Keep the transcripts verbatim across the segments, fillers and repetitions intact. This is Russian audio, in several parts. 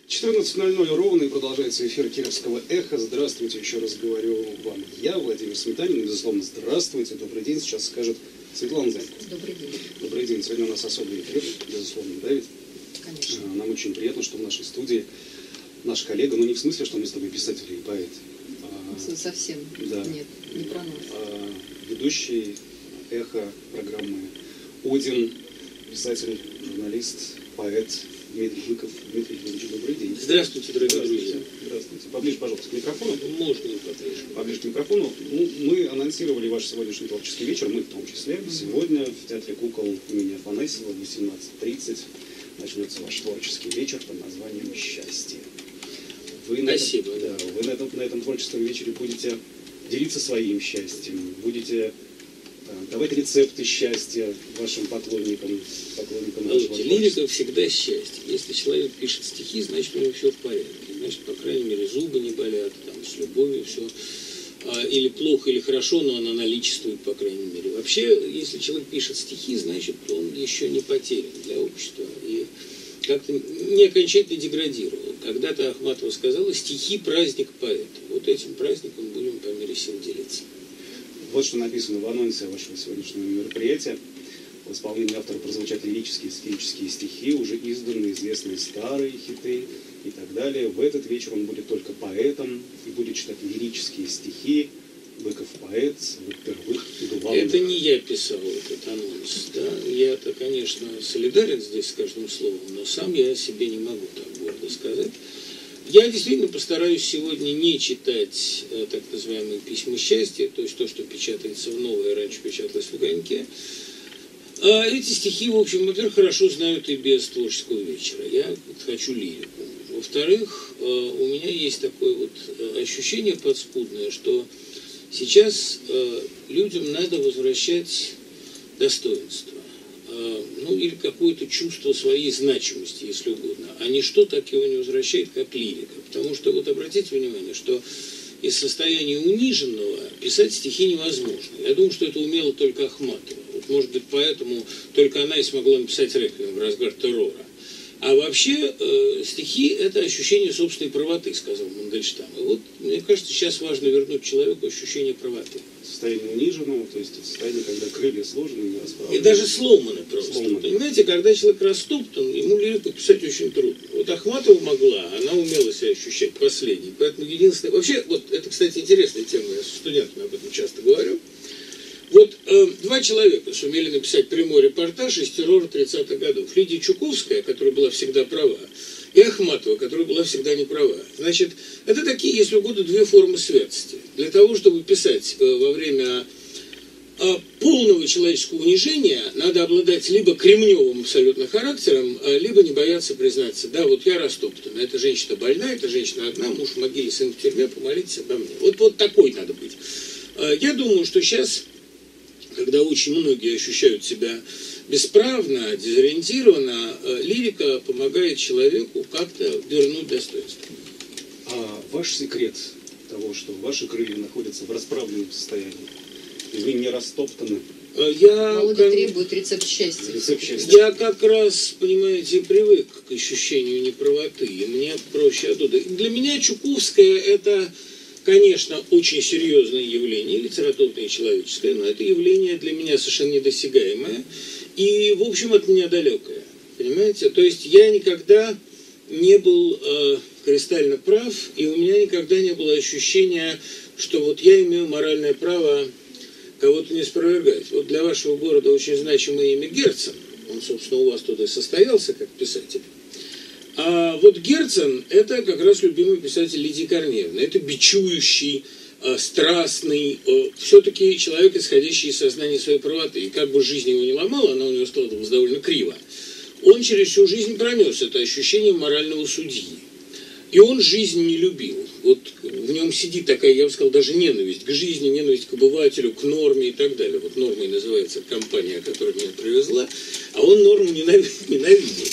четырнадцать ноль ноль ровно и продолжается эфир Кировского эхо. Здравствуйте, еще раз говорю вам я, Владимир Сметанин. Безусловно, здравствуйте, добрый день. Сейчас скажет Светлана Зайка. Добрый день. Добрый день. Сегодня у нас особый эфир, безусловно, да, ведь? Конечно. Нам очень приятно, что в нашей студии наш коллега, ну не в смысле, что мы с тобой писатели и поэты. А, Совсем да, нет, не про нас. А, ведущий эхо программы Один, писатель, журналист, поэт Дмитрий Быков. Дмитрий Юрьевич, добрый день. Здравствуйте, дорогие друзья. Здравствуйте. Поближе, пожалуйста, к микрофону. Можно поближе. Поближе к микрофону. Ну, мы анонсировали ваш сегодняшний творческий вечер, мы в том числе. Mm-hmm. Сегодня в Театре кукол имени Афанасьева в восемнадцать тридцать начнется ваш творческий вечер под названием «Счастье». Вы Спасибо. На этом, да, вы на этом, на этом творческом вечере будете делиться своим счастьем, будете давать рецепты счастья вашим поклонникам. поклонникам Знаете, лирика всегда счастье. Если человек пишет стихи, значит, у него все в порядке. Значит, по крайней мере, зубы не болят, там, с любовью все. А, или плохо, или хорошо, но она наличествует, по крайней мере. Вообще, если человек пишет стихи, значит, он еще не потерян для общества. И как-то не окончательно деградировал. Когда-то Ахматова сказала: стихи – праздник поэта. Вот этим праздником будем по мере сил делиться. Вот что написано в анонсе вашего сегодняшнего мероприятия. В исполнении автора прозвучат лирические, сатирические стихи, уже изданные, известные старые хиты и так далее. В этот вечер он будет только поэтом и будет читать лирические стихи. Быков поэт, во-первых, главных. Это не я писал этот анонс. Да? Я-то, конечно, солидарен здесь с каждым словом, но сам я о себе не могу так гордо сказать. Я действительно постараюсь сегодня не читать э, так называемые письма счастья, то есть то, что печатается в «Новое», раньше печаталось в «Огоньке». А эти стихи, в общем, во-первых, хорошо знают и без творческого вечера. Я хочу лирику. Во-вторых, э, у меня есть такое вот ощущение подспудное, что сейчас э, людям надо возвращать достоинство. Ну, или какое-то чувство своей значимости, если угодно, а ничто так его не возвращает, как лирика. Потому что, вот обратите внимание, что из состояния униженного писать стихи невозможно. Я думаю, что это умела только Ахматова. Вот, может быть, поэтому только она и смогла написать «Реквием» в разгар террора. А вообще э, стихи – это ощущение собственной правоты, сказал Мандельштам. И вот, мне кажется, сейчас важно вернуть человеку ощущение правоты. Состояние униженного, то есть состояние, когда крылья сложены и не расправлены. И даже сломаны просто. Сломаны. Понимаете, когда человек растоптан, ему лирику писать очень трудно. Вот Ахматова могла, она умела себя ощущать последней. Поэтому единственное... Вообще, вот это, кстати, интересная тема, я с студентами об этом часто говорю. Вот э, два человека сумели написать прямой репортаж из террора тридцатых годов. Лидия Чуковская, которая была всегда права, и Ахматова, которая была всегда не права. Значит, это такие, если угодно, две формы святости. Для того, чтобы писать э, во время э, полного человеческого унижения, надо обладать либо кремневым абсолютно характером, э, либо не бояться признаться: да, вот я растоптана, эта женщина больна, эта женщина одна, муж в могиле, сын в тюрьме, помолитесь обо мне. Вот, вот такой надо быть. Э, я думаю, что сейчас, когда очень многие ощущают себя бесправно, дезориентированно, лирика помогает человеку как-то вернуть достоинство. А ваш секрет того, что ваши крылья находятся в расправленном состоянии, и вы не растоптаны? Я, Володя как... требует рецепт счастья. Рецепт счастья. Я как раз, понимаете, привык к ощущению неправоты, и мне проще оттуда. Для меня Чуковская – это, конечно, очень серьезное явление, литературное и человеческое, но это явление для меня совершенно недосягаемое и, в общем, от меня далекое. Понимаете? То есть я никогда не был э, кристально прав, и у меня никогда не было ощущения, что вот я имею моральное право кого-то не спровергать. Вот для вашего города очень значимое имя Герцен. Он, собственно, у вас туда и состоялся как писатель. А вот Герцен – это как раз любимый писатель Лидии Корнеевны. Это бичующий, э, страстный, э, все-таки человек, исходящий из сознания своей правоты. И как бы жизнь его не ломала, она у него складывалась довольно криво. Он через всю жизнь пронес это ощущение морального судьи. И он жизнь не любил. Вот в нем сидит такая, я бы сказал, даже ненависть к жизни, ненависть к обывателю, к норме и так далее. Вот нормой называется компания, которая меня привезла, а он норму ненавидел.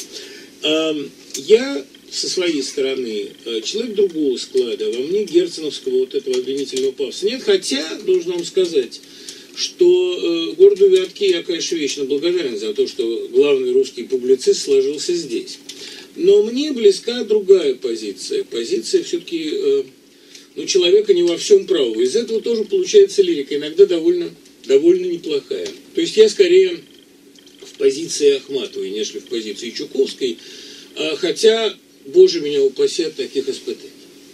Я со своей стороны человек другого склада, во мне герценовского вот этого обвинительного пафоса нет, хотя, должен вам сказать, что э, городу Вятке я, конечно, вечно благодарен за то, что главный русский публицист сложился здесь. Но мне близка другая позиция. Позиция все-таки э, ну, человека не во всем правого. Из этого тоже получается лирика, иногда довольно, довольно неплохая. То есть я скорее в позиции Ахматовой, нежели в позиции Чуковской, э, хотя, боже меня упаси от таких испытаний.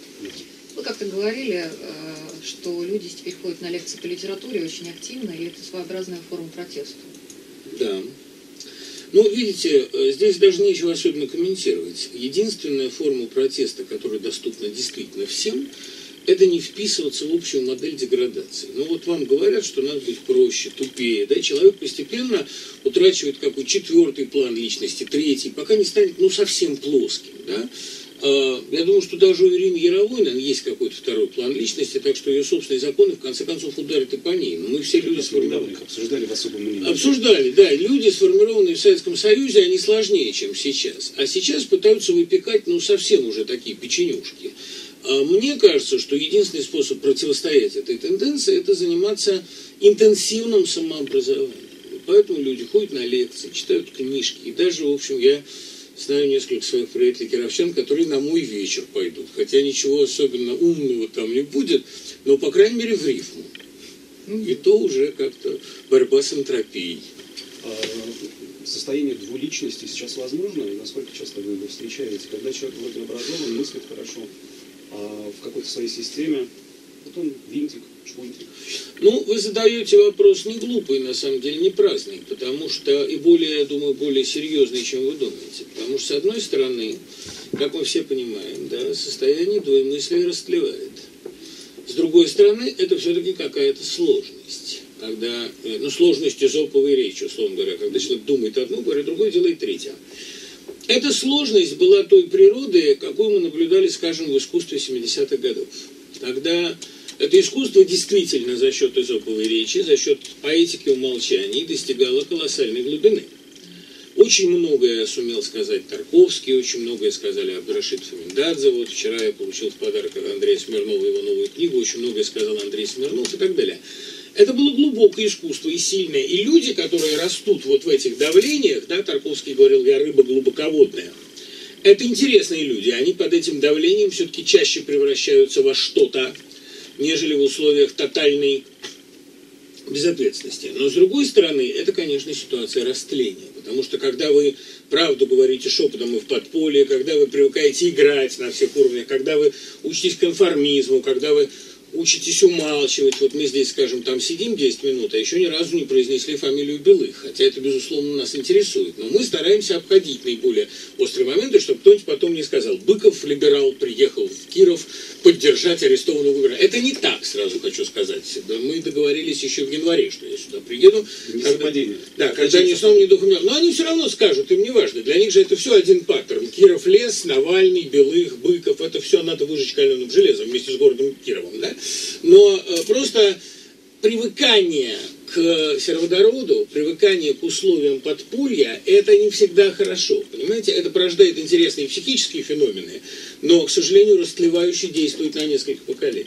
Вы как-то говорили, что люди теперь ходят на лекции по литературе очень активно, и это своеобразная форма протеста. Да. Ну, видите, здесь даже нечего особенно комментировать. Единственная форма протеста, которая доступна действительно всем, это не вписываться в общую модель деградации. Ну вот вам говорят, что надо быть проще, тупее. Да? Человек постепенно утрачивает какой четвертый план личности, третий, пока не станет ну, совсем плоским. Да? Я думаю, что даже у Ирины Яровой, наверное, есть какой-то второй план личности, так что ее собственные законы, в конце концов, ударят и по ней. Но мы все люди сформированные. Обсуждали в особом мнении. Обсуждали, да. Люди, сформированные в Советском Союзе, они сложнее, чем сейчас. А сейчас пытаются выпекать, ну, совсем уже такие печенюшки. А мне кажется, что единственный способ противостоять этой тенденции – это заниматься интенсивным самообразованием. Поэтому люди ходят на лекции, читают книжки. И даже, в общем, я... знаю несколько своих приятелей кировчан, которые на мой вечер пойдут. Хотя ничего особенно умного там не будет, но, по крайней мере, в рифму. И то уже как-то борьба с энтропией. А состояние двуличности сейчас возможно? И насколько часто вы его встречаете? Когда человек вроде образован, мыслит хорошо, а в какой-то своей системе потом винтик, шпунтик. Ну, вы задаете вопрос не глупый, на самом деле, не праздный, потому что, и более, я думаю, более серьезный, чем вы думаете. Потому что, с одной стороны, как мы все понимаем, да, состояние двоемыслия растлевает. С другой стороны, это все-таки какая-то сложность. Когда, ну, сложность эзоповой речи, условно говоря, когда человек думает одно, говорит другое, делает третье. Эта сложность была той природы, какую мы наблюдали, скажем, в искусстве семидесятых годов. Тогда это искусство действительно за счет эзоповой речи, за счет поэтики умолчаний достигало колоссальной глубины. Очень многое сумел сказать Тарковский, очень многое сказали Абдрашид Фаминдадзе. Вот вчера я получил в подарок от Андрея Смирнова его новую книгу, очень многое сказал Андрей Смирнов и так далее. Это было глубокое искусство и сильное. И люди, которые растут вот в этих давлениях, да, Тарковский говорил, я рыба глубоководная, это интересные люди, они под этим давлением все-таки чаще превращаются во что-то, нежели в условиях тотальной безответственности. Но с другой стороны, это, конечно, ситуация растления. Потому что когда вы правду говорите шепотом и в подполье, когда вы привыкаете играть на всех уровнях, когда вы учитесь конформизму, когда вы учитесь умалчивать. Вот мы здесь, скажем, там сидим десять минут, а еще ни разу не произнесли фамилию Белых. Хотя это, безусловно, нас интересует. Но мы стараемся обходить наиболее острые моменты, чтобы кто-нибудь потом не сказал, Быков, либерал, приехал в Киров поддержать арестованного губернатора. Это не так, сразу хочу сказать. Да, мы договорились еще в январе, что я сюда приеду. Когда, да, когда ни сном, ни духом. Но они все равно скажут, им не важно. Для них же это все один паттерн. Киров лес, Навальный, Белых, Быков. Это все надо выжечь каленым железом вместе с городом Кировом. Да? Но э, просто привыкание к сероводороду, привыкание к условиям подполья, это не всегда хорошо. Понимаете, это порождает интересные психические феномены, но, к сожалению, растлевающе действует на несколько поколений.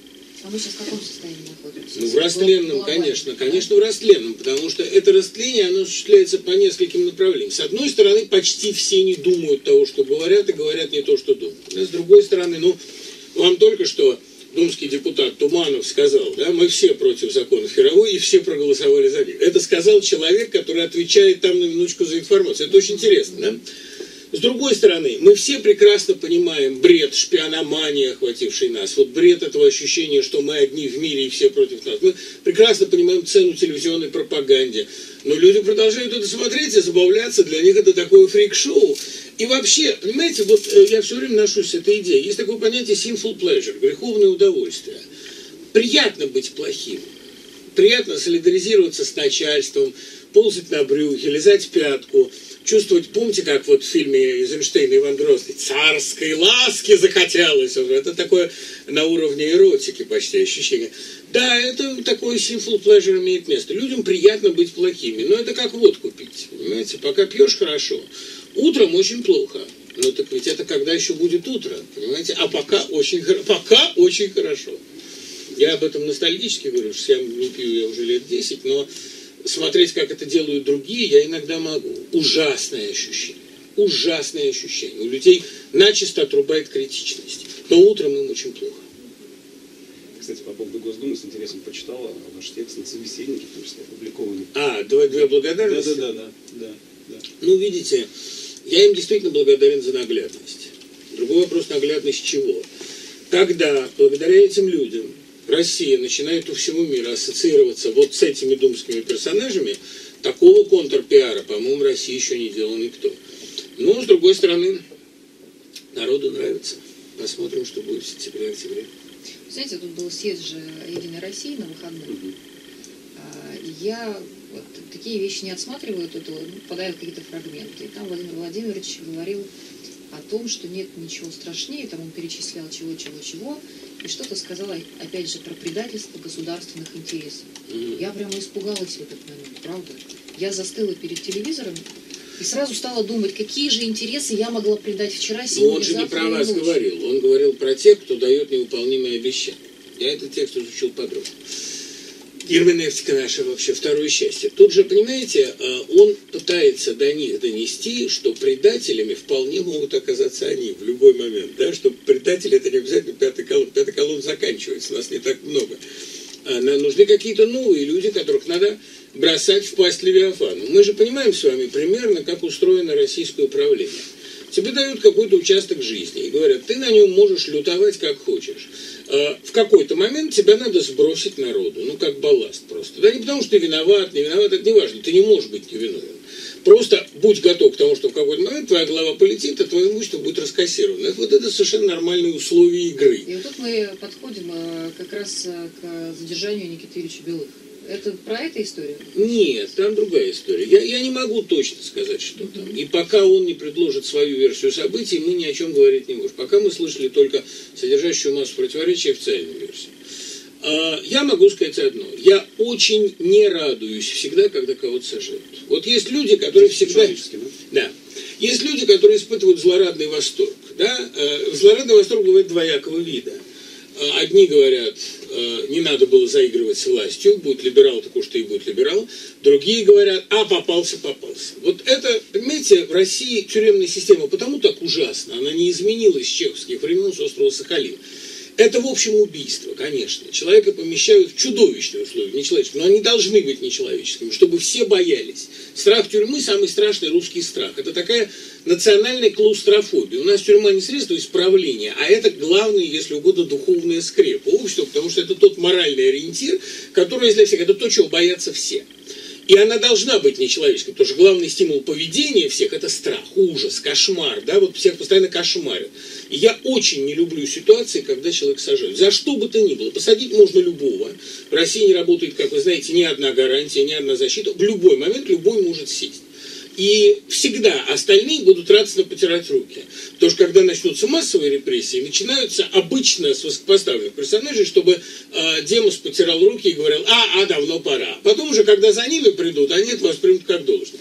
А мы сейчас в каком состоянии находимся? Ну, в растленном, конечно, конечно, в растленном, потому что это растление, оно осуществляется по нескольким направлениям. С одной стороны, почти все не думают того, что говорят, и говорят не то, что думают. А с другой стороны, ну, вам только что думский депутат Туманов сказал, да, мы все против законов Яровой и все проголосовали за них. Это сказал человек, который отвечает там на минуточку за информацию. Это очень интересно, да? С другой стороны, мы все прекрасно понимаем бред, шпиономания, охвативший нас. Вот бред этого ощущения, что мы одни в мире и все против нас. Мы прекрасно понимаем цену телевизионной пропаганде. Но люди продолжают это смотреть и забавляться. Для них это такое фрик-шоу. И вообще, понимаете, вот я все время ношусь с этой идеей. Есть такое понятие sinful pleasure, греховное удовольствие. Приятно быть плохим. Приятно солидаризироваться с начальством, ползать на брюхе, лизать пятку, чувствовать, помните, как вот в фильме Эйзенштейна Иван Грозный, царской ласки захотелось. Это такое на уровне эротики почти ощущение. Да, это такой sinful pleasure имеет место. Людям приятно быть плохими, но это как водку пить, понимаете? Пока пьешь хорошо, утром очень плохо. Ну так ведь это когда еще будет утро, понимаете? А пока очень, пока очень хорошо. Я об этом ностальгически говорю, что я не пью я уже лет десять, но смотреть, как это делают другие, я иногда могу. Ужасное ощущение. ужасное ощущение. У людей начисто отрубает критичность. Но утром им очень плохо. Кстати, по поводу Госдумы с интересом почитала ваш текст на «Собеседнике», в том числе опубликованный. А, две, две благодарности? Да, да, да, да, да. Ну, видите, я им действительно благодарен за наглядность. Другой вопрос, наглядность чего? Когда, благодаря этим людям, Россия начинает у всего мира ассоциироваться вот с этими думскими персонажами, такого контрпиара, по-моему, в России еще не делал никто. Но, с другой стороны, народу нравится. Посмотрим, что будет в сентябре-октябре. Знаете, тут был съезд же «Единой России» на выходных. Угу. Я вот такие вещи не отсматриваю, тут попадают какие-то фрагменты. И там Владимир Владимирович говорил о том, что нет ничего страшнее, там он перечислял чего-чего-чего, и что-то сказал, опять же, про предательство государственных интересов. Mm-hmm. Я прямо испугалась в этот момент, правда. Я застыла перед телевизором и сразу стала думать, какие же интересы я могла предать вчера, сегодня, Но он же не про вас ночью. говорил, он говорил про тех, кто дает невыполнимые обещания. Я этот текст изучил подробно. Герменевтика наша вообще второе счастье. Тут же, понимаете, он пытается до них донести, что предателями вполне могут оказаться они в любой момент. Да? Что предатели — это не обязательно пятый колонн. Пятый колонн заканчивается, нас не так много. Нам нужны какие-то новые люди, которых надо бросать в пасть Левиафану. Мы же понимаем с вами примерно, как устроено российское управление. Тебе дают какой-то участок жизни и говорят, ты на нем можешь лютовать как хочешь. В какой-то момент тебя надо сбросить народу, ну как балласт просто. Да не потому, что ты виноват, не виноват, это не важно, ты не можешь быть невиновен. Просто будь готов к тому, что в какой-то момент твоя голова полетит, а твое имущество будет раскассировано. Вот это совершенно нормальные условия игры. И вот тут мы подходим как раз к задержанию Никиты Юрьевича Белых. Это про эту историю? Нет, там другая история. Я, я не могу точно сказать, что там. И пока он не предложит свою версию событий, мы ни о чем говорить не можем. Пока мы слышали только содержащую массу противоречий официальную версию. А, я могу сказать одно. Я очень не радуюсь всегда, когда кого-то сажают. Вот есть люди, которые всегда... Да. Есть люди, которые испытывают злорадный восторг. Да? Злорадный восторг бывает двоякого вида. Одни говорят, не надо было заигрывать с властью, будет либерал, так уж ты и будет либерал. Другие говорят, а попался, попался. Вот это, понимаете, в России тюремная система потому так ужасна, она не изменилась с чеховских времен, с острова Сахалин. Это, в общем, убийство, конечно. Человека помещают в чудовищные условия, нечеловеческие, но они должны быть нечеловеческими, чтобы все боялись. Страх тюрьмы – самый страшный русский страх. Это такая национальная клаустрофобия. У нас тюрьма не средство исправления, а это главное, если угодно, духовная скрепа общества, потому что это тот моральный ориентир, который есть для всех, это то, чего боятся все. И она должна быть нечеловеческой, потому что главный стимул поведения всех – это страх, ужас, кошмар, да, вот всех постоянно кошмарят. И я очень не люблю ситуации, когда человек сажают. За что бы то ни было. Посадить можно любого. В России не работает, как вы знаете, ни одна гарантия, ни одна защита. В любой момент любой может сесть. И всегда остальные будут радостно потирать руки. Потому что когда начнутся массовые репрессии, начинаются обычно с высокопоставленных персонажей, чтобы э, Демос потирал руки и говорил, а, а, давно пора. Потом уже, когда за ними придут, они это воспримут как должное.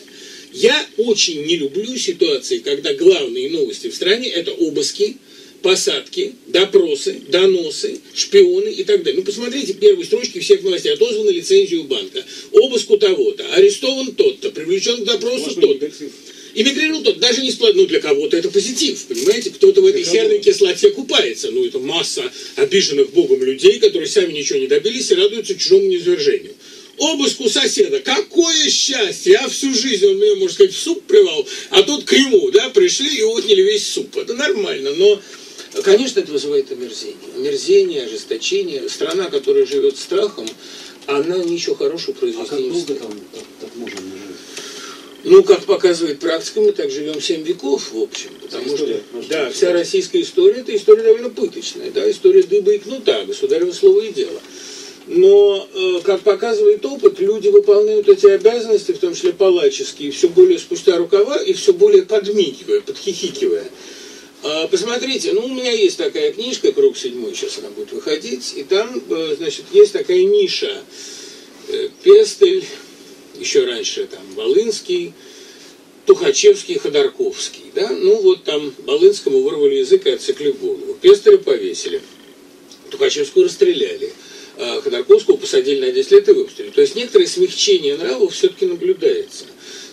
Я очень не люблю ситуации, когда главные новости в стране – это обыски, посадки, допросы, доносы, шпионы и так далее. Ну, посмотрите первые строчки всех новостей. Отозвана лицензию банка, обыск у того-то, арестован тот-то, привлечен к допросу тот-то. Эмигрировал тот, даже не сплат, ну для кого-то это позитив, понимаете, кто-то в этой серной кислоте купается. Ну, это масса обиженных Богом людей, которые сами ничего не добились и радуются чужому низвержению. Обыск у соседа. Какое счастье! Я всю жизнь, он меня, можно сказать, в суп плевал, а тут к нему, да, пришли и отняли весь суп. Это нормально, но, конечно, это вызывает омерзение. Омерзение, ожесточение. Страна, которая живет страхом, она ничего хорошего произвести а как не долго может. там так, так можно жить? Ну, как показывает практика, мы так живем семь веков, в общем. Потому история, что, да, вся российская история, это история довольно пыточная, да, история дыба и кнута, государево слово и дело. Но, э, как показывает опыт, люди выполняют эти обязанности, в том числе палаческие, все более спустя рукава и все более подмигивая, подхихикивая. Э, посмотрите, ну, у меня есть такая книжка, «Круг седьмой», сейчас она будет выходить, и там, э, значит, есть такая ниша. Э, Пестель, еще раньше там Волынский, Тухачевский, Ходорковский, да, ну, вот там Волынскому вырвали язык и отсекли голову, Пестеля повесили, Тухачевскую расстреляли, Ходорковского посадили на десять лет и выпустили. То есть некоторое смягчение нравов все-таки наблюдается.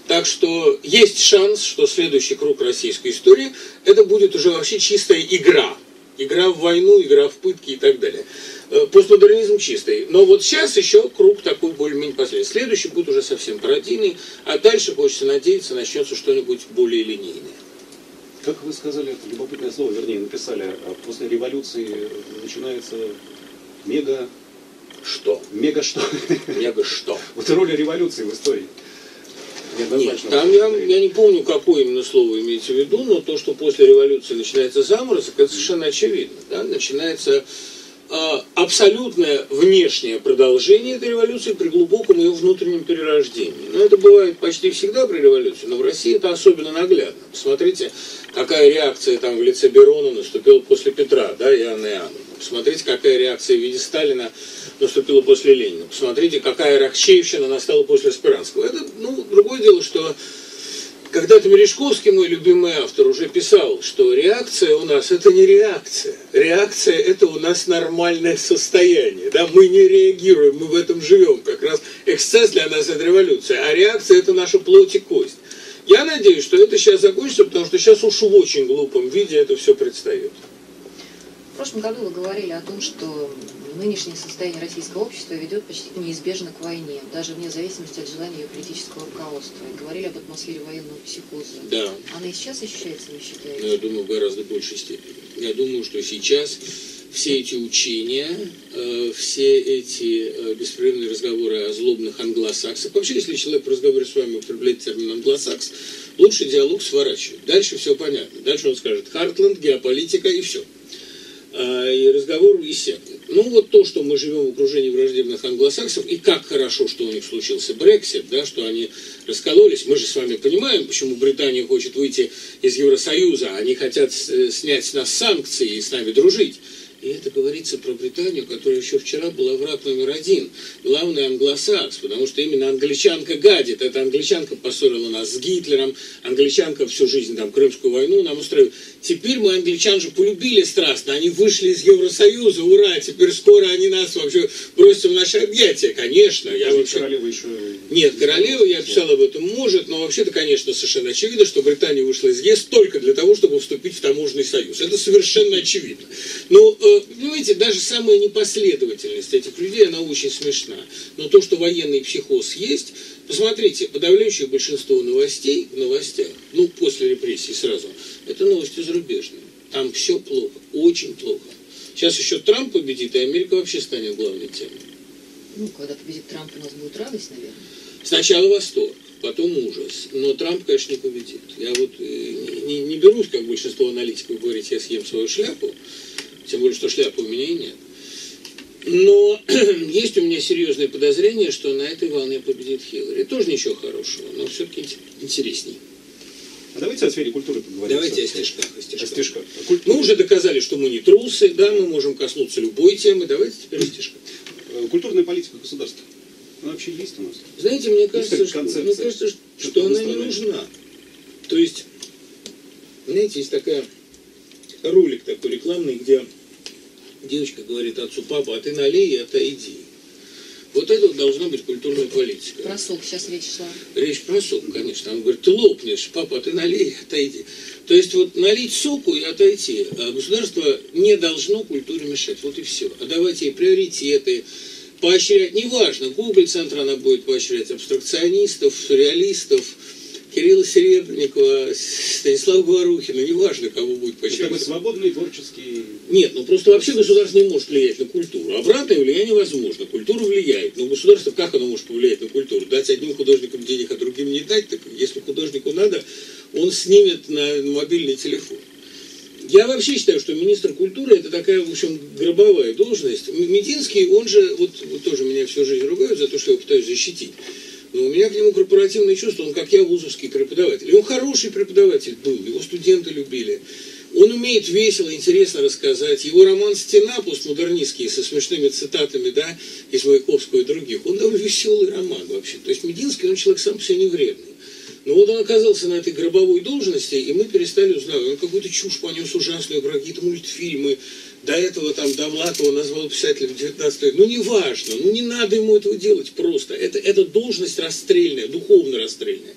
Так что есть шанс, что следующий круг российской истории это будет уже вообще чистая игра. Игра в войну, игра в пытки и так далее. Постмодернизм чистый. Но вот сейчас еще круг такой более-менее последний. Следующий будет уже совсем пародийный, а дальше, хочется надеяться, начнется что-нибудь более линейное. Как вы сказали, это любопытное слово, вернее, написали, после революции начинается мега... Что? Мега что? Мега что? Вот роль революции в истории. Нет, там я, я не помню, какое именно слово имеете в виду, но то, что после революции начинается заморозок, это совершенно очевидно. Да? Начинается э, абсолютное внешнее продолжение этой революции при глубоком ее внутреннем перерождении. Но это бывает почти всегда при революции, но в России это особенно наглядно. Посмотрите, какая реакция там в лице Берона наступила после Петра, да, и Анны Иоанновны. Посмотрите, какая реакция в виде Сталина наступила после Ленина. Посмотрите, какая рахчеевщина настала после Спиранского. Это, ну, другое дело, что когда-то Мережковский, мой любимый автор, уже писал, что реакция у нас это не реакция. Реакция это у нас нормальное состояние. Да? Мы не реагируем, мы в этом живем. Как раз эксцесс для нас это революция, а реакция это наша плоть и кость. Я надеюсь, что это сейчас закончится, потому что сейчас уж в очень глупом виде это все предстает. В прошлом году вы говорили о том, что нынешнее состояние российского общества ведет почти неизбежно к войне, даже вне зависимости от желания ее политического руководства. И говорили об атмосфере военного психоза. Да. Она и сейчас ощущается, вы считаете? Но я думаю, в гораздо большей степени. Я думаю, что сейчас все эти учения, э, все эти э, беспрерывные разговоры о злобных англосаксах, вообще, если человек в разговоре с вами употребляет термин англосакс, лучше диалог сворачивать. Дальше все понятно. Дальше он скажет Хартленд, геополитика и все. И разговор иссякнет. Ну вот то, что мы живем в окружении враждебных англосаксов, и как хорошо, что у них случился Брексит, да, что они раскололись. Мы же с вами понимаем, почему Британия хочет выйти из Евросоюза. Они хотят снять с нас санкции и с нами дружить. И это говорится про Британию, которая еще вчера была враг номер один. Главный англосакс, потому что именно англичанка гадит. Эта англичанка поссорила нас с Гитлером, англичанка всю жизнь там Крымскую войну нам устроила. Теперь мы англичан же полюбили страстно, они вышли из Евросоюза, ура, теперь скоро они нас вообще бросят в наши объятия, конечно. Я вообще... Королева еще... Нет, королева, я писал об этом, может, но вообще-то, конечно, совершенно очевидно, что Британия вышла из ЕС только для того, чтобы вступить в таможенный союз. Это совершенно очевидно. Но, понимаете, даже самая непоследовательность этих людей, она очень смешна. Но то, что военный психоз есть, посмотрите, подавляющее большинство новостей в новостях, ну, после репрессий сразу, это новости зарубежные. Там все плохо, очень плохо. Сейчас еще Трамп победит, и Америка вообще станет главной темой. Ну, когда победит Трамп, у нас будет радость, наверное. Сначала восторг, потом ужас. Но Трамп, конечно, не победит. Я вот не, не, не берусь, как большинство аналитиков, говорить, я съем свою шляпу. Тем более, что шляпы у меня и нет. Но есть у меня серьезное подозрение, что на этой волне победит Хиллари. Тоже ничего хорошего, но все-таки интересней. А давайте о сфере культуры поговорим. Давайте о стишках. О стишках. О стишках. Мы уже доказали, что мы не трусы, да, мы можем коснуться любой темы. Давайте теперь о стишках. Культурная политика государства. Она вообще есть у нас? Знаете, мне кажется, что, мне кажется, что она не нужна. То есть, знаете, есть такая ролик такой рекламный, где девочка говорит отцу: папа, а ты налей и отойди. Вот это вот должна быть культурная политика. Про сок сейчас речь шла. Речь про сок, конечно. Он говорит: ты лопнешь, папа, а ты налей и отойди. То есть вот налить соку и отойти. А государство не должно культуре мешать. Вот и все. А давайте ей приоритеты поощрять. Неважно, Гоголь-центр она будет поощрять абстракционистов, сюрреалистов, Кирилла Серебренникова, Станислава Говорухина, неважно, кого будет поощрять. Это свободный творческий... Нет, ну просто вообще государство не может влиять на культуру. Обратное влияние возможно. Культура влияет. Но государство, как оно может повлиять на культуру? Дать одним художникам денег, а другим не дать? Так если художнику надо, он снимет на мобильный телефон. Я вообще считаю, что министр культуры это такая, в общем, гробовая должность. Мединский, он же, вот, вот тоже меня всю жизнь ругают за то, что я пытаюсь защитить. Но у меня к нему корпоративное чувство, он как я вузовский преподаватель. И он хороший преподаватель был, его студенты любили. Он умеет весело, интересно рассказать. Его роман «Стена» постмодернистский со смешными цитатами, да, из Маяковского и других, он довольно веселый роман вообще. То есть Мединский, он человек сам по себе не вредный. Но вот он оказался на этой гробовой должности, и мы перестали узнавать. Он какую-то чушь понес ужасную про какие-то мультфильмы. До этого там Довлатова назвал писателем девятнадцатого века. Ну, не важно, ну, не надо ему этого делать просто. Это, это должность расстрельная, духовно расстрельная.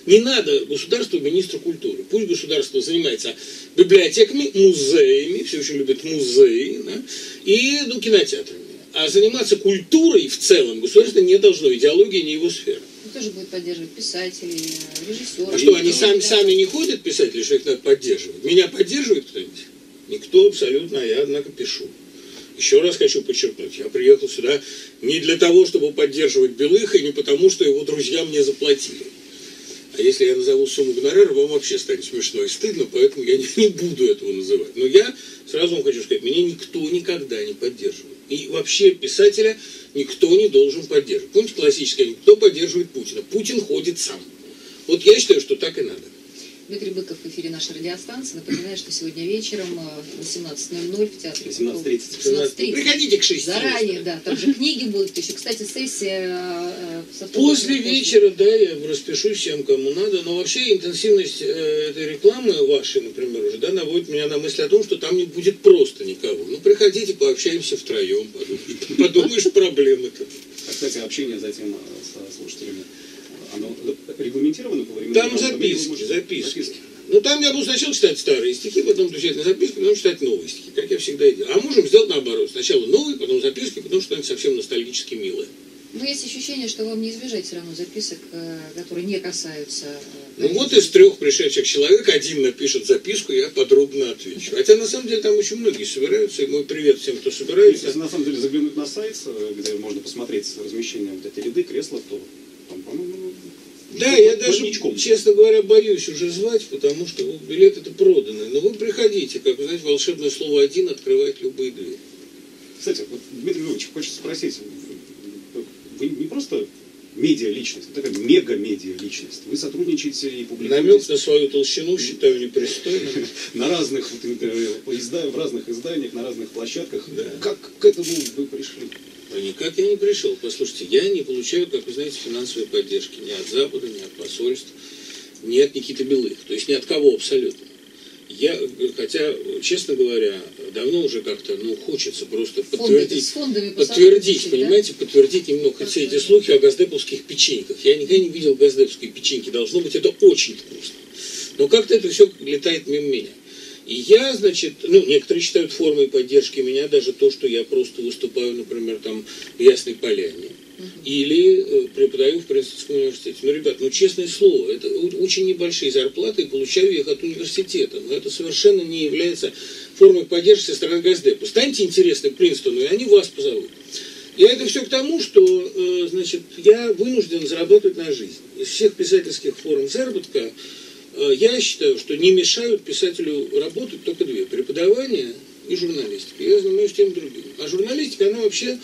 Не надо государству министру культуры. Пусть государство занимается библиотеками, музеями, все очень любят музеи, да, и ну, кинотеатрами. А заниматься культурой в целом государство не должно, идеология не его сфера. Кто же будет поддерживать писателей, режиссеров? А что, они сами, сами не ходят, писатели, что их надо поддерживать? Меня поддерживает кто-нибудь? Никто абсолютно, а я, однако, пишу. Еще раз хочу подчеркнуть, я приехал сюда не для того, чтобы поддерживать Белых, и не потому, что его друзья мне заплатили. А если я назову сумму гонорара, вам вообще станет смешно и стыдно, поэтому я не, не буду этого называть. Но я сразу вам хочу сказать, меня никто никогда не поддерживает. И вообще писателя никто не должен поддерживать. Помните классическое, никто поддерживает Путина. Путин ходит сам. Вот я считаю, что так и надо. Дмитрий Быков в эфире нашей радиостанции. Напоминаю, что сегодня вечером в восемнадцать ноль ноль в театре. восемнадцать тридцать. восемнадцать тридцать. Приходите к шести. Заранее, да. Там же книги будут еще. Кстати, сессия... После вечера, да, я распишу всем, кому надо. Но вообще интенсивность э, этой рекламы вашей, например, уже, да, наводит меня на мысль о том, что там не будет просто никого. Ну, приходите, пообщаемся втроем, подумаешь, подумаешь проблемы-то. А, кстати, общение затем со слушателями, оно регламентировано по времени? Там записки, записки. записки. Ну, там я буду сначала читать старые стихи, потом отвечать на записки, потом читать новые стихи, как я всегда и делаю. А можем сделать наоборот. Сначала новые, потом записки, потом что-нибудь совсем ностальгически милое. Но есть ощущение, что вам не избежать все равно записок, которые не касаются... Ну, вот из трех пришедших человек один напишет записку, я подробно отвечу. Хотя, на самом деле, там очень многие собираются, и мой привет всем, кто собирается. Если, на самом деле, заглянуть на сайт, где можно посмотреть размещение вот эти ряды, кресла, то там, по-моему... Да, я даже, честно говоря, боюсь уже звать, потому что билеты-то проданы. Но вы приходите, как вы знаете, волшебное слово «один» открывает любые двери. Кстати, вот, Дмитрий Львович, хочется спросить, вы не просто медиа-личность, вы такая мега-медиа-личность. Вы сотрудничаете и публикуете... Намек на свою толщину считаю непристойным. На разных в разных изданиях, на разных площадках. Как к этому вы пришли? А никак я не пришел. Послушайте, я не получаю, как вы знаете, финансовой поддержки ни от Запада, ни от посольств, ни от Никиты Белых. То есть ни от кого абсолютно. Я, хотя, честно говоря, давно уже как-то, ну, хочется просто подтвердить, фондами подтвердить, понимаете, да? подтвердить немного все эти слухи о газдеповских печеньках. Я никогда не видел газдеповские печеньки. Должно быть, это очень вкусно. Но как-то это все летает мимо меня. И я, значит, ну, некоторые считают формой поддержки меня даже то, что я просто выступаю, например, там, в Ясной Поляне. Uh-huh. Или э, преподаю в Принстонском университете. Ну, ребят, ну, честное слово, это очень небольшие зарплаты, и получаю я их от университета. Но это совершенно не является формой поддержки со стороны Газдепа. Станьте интересны Принстону, и они вас позовут. Я это все к тому, что, э, значит, я вынужден зарабатывать на жизнь. Из всех писательских форм заработка я считаю, что не мешают писателю работать только две. Преподавание и журналистика. Я занимаюсь тем другим. А журналистика, она вообще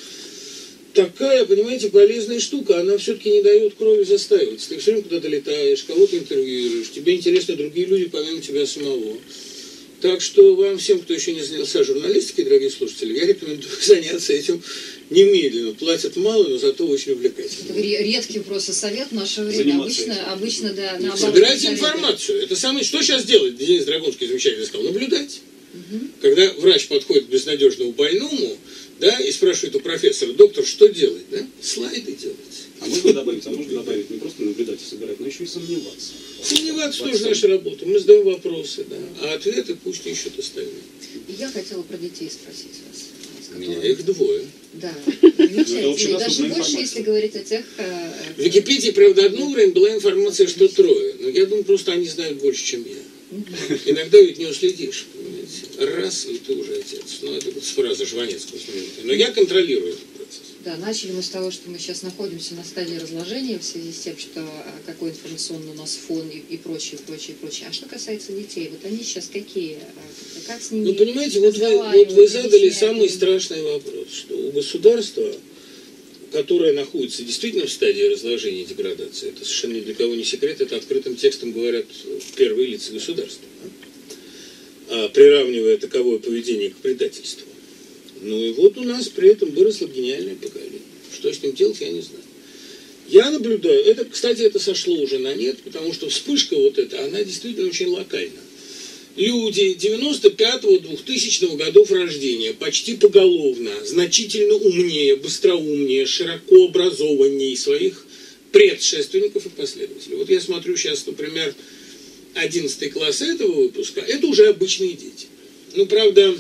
такая, понимаете, полезная штука. Она все-таки не дает крови застаиваться. Ты все время куда-то летаешь, кого-то интервьюируешь. Тебе интересны другие люди, помимо тебя самого. Так что вам всем, кто еще не занялся журналистикой, дорогие слушатели, я рекомендую заняться этим немедленно. Платят мало, но зато очень увлекательно. Это редкий просто совет в наше время. Обычно, обычно, да, наоборот. Собирайте информацию. Это самое, что сейчас делать? Денис Драгунский замечательно сказал. Наблюдать. Угу. Когда врач подходит к безнадежному больному, да, и спрашивает у профессора: доктор, что делать? Да? Слайды делать. А можно добавить, а можно добавить не просто наблюдать и собирать, но еще и сомневаться. Сомневаться тоже наша работа. Мы задаем вопросы, да, а ответы пусть ищут остальные. Я хотела про детей спросить вас. У меня их двое. Да, замечательно. Даже больше, если говорить о тех... В Википедии, правда, одно время была информация, что трое. Но я думаю, просто они знают больше, чем я. Иногда ведь не уследишь, понимаете. Раз, и ты уже отец. Ну, это вот фраза Жванецкого. Но я контролирую этот процесс. Да, начали мы с того, что мы сейчас находимся на стадии разложения в связи с тем, что какой информационный у нас фон и, и прочее, прочее, прочее. А что касается детей, вот они сейчас какие? Как с ними? Ну, понимаете, вот вы, вот вы задали самый страшный вопрос, что у государства, которое находится действительно в стадии разложения и деградации, это совершенно ни для кого не секрет, это открытым текстом говорят первые лица государства, да? А, приравнивая таковое поведение к предательству. Ну и вот у нас при этом выросло гениальное поколение. Что с ним делать, я не знаю. Я наблюдаю, это, кстати, это сошло уже на нет, потому что вспышка вот эта, она действительно очень локальна. Люди девяносто пятого — двухтысячного годов рождения, почти поголовно, значительно умнее, быстроумнее, широко образованнее своих предшественников и последователей. Вот я смотрю сейчас, например, одиннадцатый класс этого выпуска, это уже обычные дети. Ну, правда,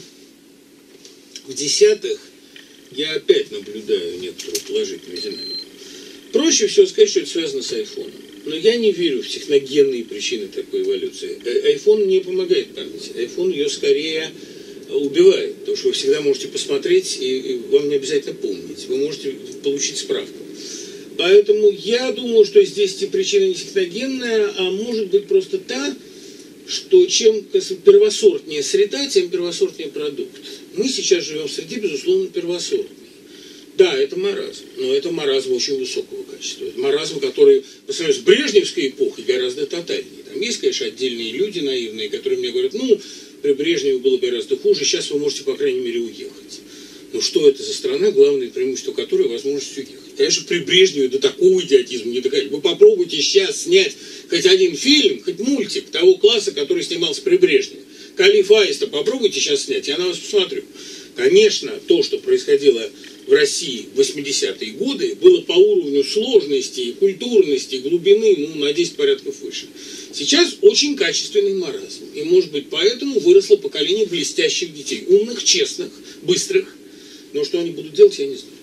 в десятых я опять наблюдаю некоторую положительную динамику. Проще всего сказать, что это связано с айфоном. Но я не верю в техногенные причины такой эволюции. Айфон не помогает памяти. Айфон ее скорее убивает. Потому что вы всегда можете посмотреть, и вам не обязательно помнить. Вы можете получить справку. Поэтому я думаю, что здесь причина не техногенная, а может быть просто та, что чем первосортнее среда, тем первосортнее продукт. Мы сейчас живем в среде, безусловно, первосортной. Да, это маразм, но это маразм очень высокого качества. Это маразм, который по сравнению с брежневской эпохой гораздо тотальнее. Там есть, конечно, отдельные люди наивные, которые мне говорят, ну, при Брежневе было гораздо хуже, сейчас вы можете, по крайней мере, уехать. Ну, что это за страна, главное преимущество которой возможность уехать? Конечно, при Брежневе до такого идиотизма не доходит. Вы попробуйте сейчас снять хоть один фильм, хоть мультик того класса, который снимался при Брежневе. Калиф Аиста попробуйте сейчас снять, я на вас посмотрю. Конечно, то, что происходило в России в восьмидесятые годы, было по уровню сложности, и культурности, и глубины, ну, на десять порядков выше. Сейчас очень качественный маразм. И, может быть, поэтому выросло поколение блестящих детей. Умных, честных, быстрых. Но что они будут делать, я не знаю.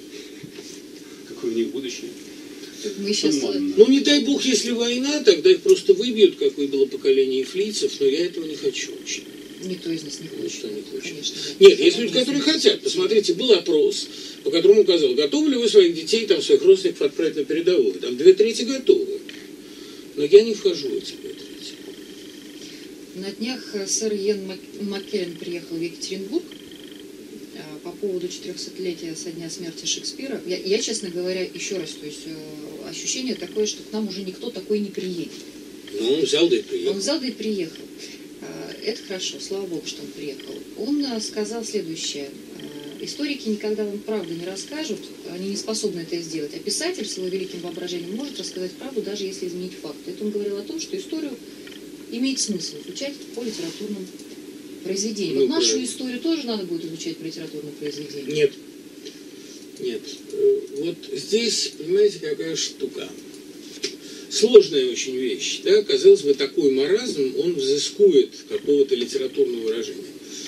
Какое у них будущее? Мы сейчас... Ну, не дай бог, если война, тогда их просто выбьют, какое было поколение эфлийцев, но я этого не хочу очень. Никто из нас не хочет. Никто не хочет. Конечно, нет, нет, есть люди, которые хотят. Посмотрите, был опрос, по которому указал, готовы ли вы своих детей, там, своих родственников отправить на передовую. Там две трети готовы. Но я не вхожу в эти две трети. На днях сэр Иэн Маккеллен приехал в Екатеринбург по поводу четырехсотлетия со дня смерти Шекспира. Я, я, честно говоря, еще раз, то есть э, ощущение такое, что к нам уже никто такой не приедет. Ну, он взял да и приехал. Он взял да и приехал. Э, это хорошо, слава богу, что он приехал. Он э, сказал следующее. Э, историки никогда вам правду не расскажут, они не способны это сделать. А писатель с его великим воображением может рассказать правду, даже если изменить факты. Это он говорил о том, что историю имеет смысл изучать по литературным произведениям. Ну, вот нашу правильно. историю тоже надо будет изучать по литературным произведениям. Нет. Нет. Вот здесь, понимаете, какая штука. Сложная очень вещь. Да? Казалось бы, такой маразм, он взыскует какого-то литературного выражения.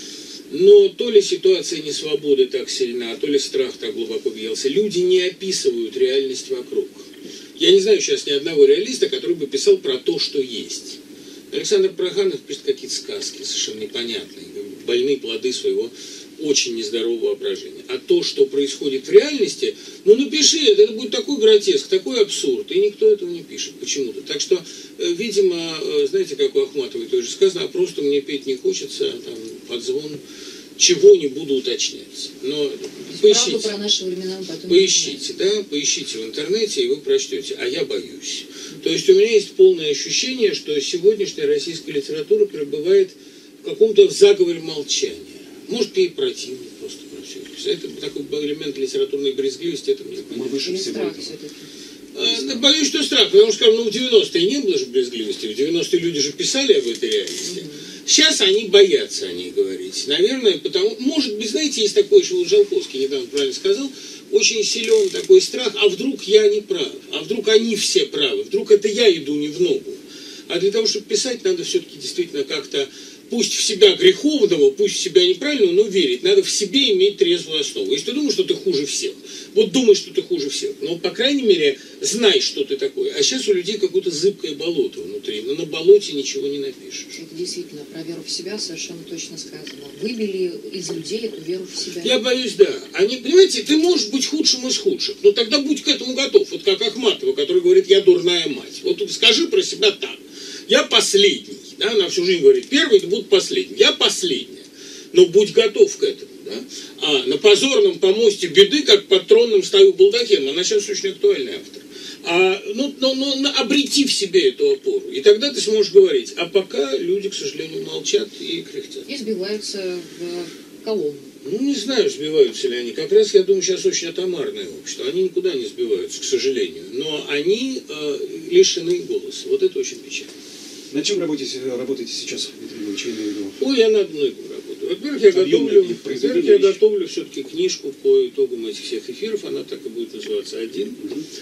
Но то ли ситуация несвободы так сильна, то ли страх так глубоко въелся. Люди не описывают реальность вокруг. Я не знаю сейчас ни одного реалиста, который бы писал про то, что есть. Александр Проханов пишет какие-то сказки совершенно непонятные, больные плоды своего очень нездорового воображения. А то, что происходит в реальности, ну напиши это, это будет такой гротеск, такой абсурд, и никто этого не пишет почему-то. Так что, видимо, знаете, как у Ахматовой тоже сказано, а просто мне петь не хочется, там, под звон, чего не буду уточнять. Но поищите, про наши времена потом поищите, да, поищите в интернете, и вы прочтете. А я боюсь. То есть у меня есть полное ощущение, что сегодняшняя российская литература пребывает в каком-то заговоре молчания. Может, ей противно просто про все это. Это такой элемент литературной брезгливости, это мне Мы выше Или всего страх этого. все-таки. понятно. Боюсь, что страх, потому что, ну, в девяностые не было же брезгливости, в девяностые люди же писали об этой реальности. Сейчас они боятся о ней говорить. Наверное, потому... Может быть, знаете, есть такой, что вот Жалковский недавно правильно сказал, очень силен такой страх, а вдруг я не прав, а вдруг они все правы, вдруг это я иду не в ногу. А для того, чтобы писать, надо все-таки действительно как-то, пусть в себя греховного, пусть в себя неправильного, но верить. Надо в себе иметь трезвую основу. Если ты думаешь, что ты хуже всех, вот думай, что ты хуже всех. Но, по крайней мере, знай, что ты такой. А сейчас у людей какое-то зыбкое болото внутри. Но на болоте ничего не напишешь. Это действительно про веру в себя совершенно точно сказано. Выбили из людей эту веру в себя. Я боюсь, да. Они, понимаете, ты можешь быть худшим из худших, но тогда будь к этому готов. Вот как Ахматова, который говорит, я дурная мать. Вот скажи про себя так. Я последний. Да? Она всю жизнь говорит, первый, да будут последний. Я последняя. Но будь готов к этому. Да? А на позорном помосте беды, как под тронным стою балдахином, она сейчас очень актуальный автор. А, ну, но, но обрети в себе эту опору. И тогда ты сможешь говорить. А пока люди, к сожалению, молчат и кряхтят. И сбиваются в колонну. Ну, не знаю, сбиваются ли они. Как раз, я думаю, сейчас очень атомарное общество. Они никуда не сбиваются, к сожалению. Но они э, лишены голоса. Вот это очень печально. На чем работаете, работаете сейчас, Дмитрий Ильич, я имею в виду? Ой, я над многим работаю. Во-первых, я Объемное готовлю, произведение во-первых, я вещи. готовлю все-таки книжку по итогам этих всех эфиров. Она так и будет называться «Один». Мгм.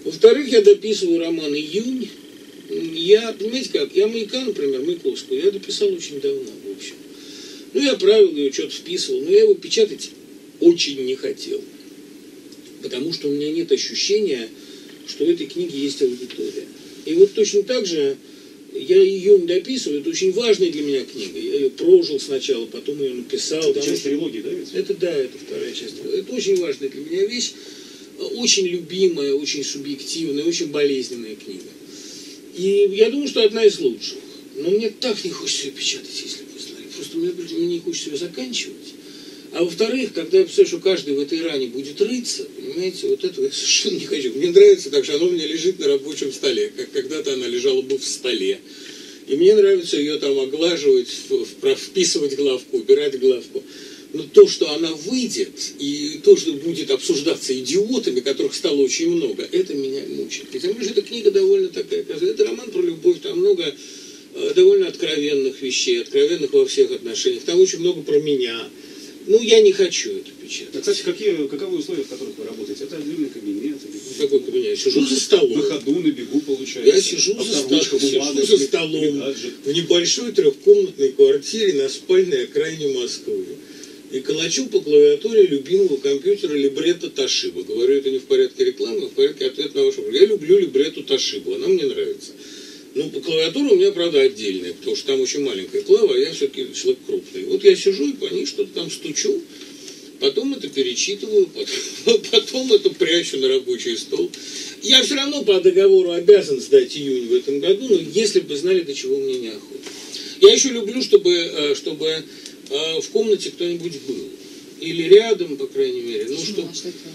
Во-вторых, я дописываю роман «Июнь». Я, понимаете как, я «Маяка», например, Маяковскую, я дописал очень давно, в общем. Ну, я правил ее, что-то вписывал, но я его печатать очень не хотел. Потому что у меня нет ощущения, что в этой книге есть аудитория. И вот точно так же я «Июнь» дописываю, это очень важная для меня книга. Я ее прожил сначала, потом ее написал. Это часть трилогии, да, ведь? Это да, это вторая часть. Это очень важная для меня вещь, очень любимая, очень субъективная, очень болезненная книга. И я думаю, что одна из лучших. Но мне так не хочется ее печатать, если вы знали. Просто мне, мне не хочется ее заканчивать. А во-вторых, когда я представляю, что каждый в этой ране будет рыться, понимаете, вот этого я совершенно не хочу. Мне нравится так, что она у меня лежит на рабочем столе, как когда-то она лежала бы в столе. И мне нравится ее там оглаживать, вписывать главку, убирать главку. Но то, что она выйдет, и то, что будет обсуждаться идиотами, которых стало очень много, это меня мучает. Ведь эта книга довольно такая, это роман про любовь, там много довольно откровенных вещей, откровенных во всех отношениях. Там очень много про меня. Ну, я не хочу это печатать. А, кстати, какие, каковы условия, в которых вы работаете? Это отдельный кабинет? Или... Какой кабинет? Я сижу за столом. На ходу, на бегу, получается. Я сижу, за, ста... сижу за столом в небольшой трехкомнатной квартире на спальной окраине Москвы. И колочу по клавиатуре любимого компьютера либретто Toshiba. Говорю, это не в порядке рекламы, а в порядке ответа на ваш вопрос. Я люблю либретту Toshiba, она мне нравится. Ну, по клавиатуре у меня, правда, отдельная, потому что там очень маленькая клава, а я все-таки человек крупный. Вот я сижу и по ней что-то там стучу, потом это перечитываю, потом, потом это прячу на рабочий стол. Я все равно по договору обязан сдать «Июнь» в этом году, но если бы знали, до чего мне неохота. Я еще люблю, чтобы, чтобы в комнате кто-нибудь был. Или рядом, по крайней мере. Ну, что...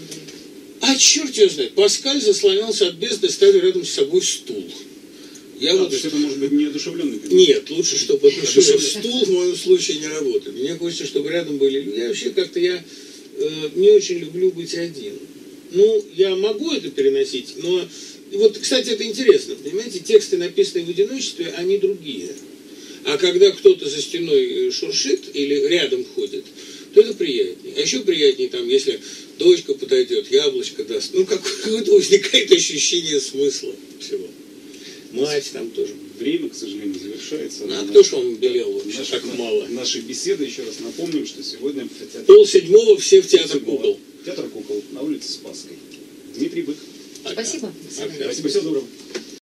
А черт его знает. Паскаль заслонялся от бездны, ставя рядом с собой стул. Я а, вот... То есть это может быть неодушевленный кабинет? Нет, лучше, чтобы одушевленный стул в моем случае не работает. Мне хочется, чтобы рядом были люди. Я вообще как-то я э, не очень люблю быть один. Ну, я могу это переносить, но... Вот, кстати, это интересно, понимаете, тексты, написанные в одиночестве, они другие. А когда кто-то за стеной шуршит или рядом ходит, то это приятнее. А еще приятнее, там, если дочка подойдет, яблочко даст. Ну, какое-то возникает ощущение смысла всего. Мать там тоже. Время, к сожалению, завершается. А кто ж вам велел вообще Наша, так мало? Наши беседы, еще раз напомним, что сегодня в театре... Пол седьмого все в театр кукол. Театр кукол на улице Спасской. Дмитрий Бык. Спасибо. Спасибо. Спасибо, всего доброго.